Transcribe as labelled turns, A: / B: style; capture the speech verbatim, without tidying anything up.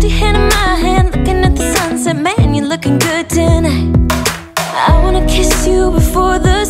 A: hold your hand in my hand, looking at the sunset. Man, you're looking good tonight. I wanna kiss you before the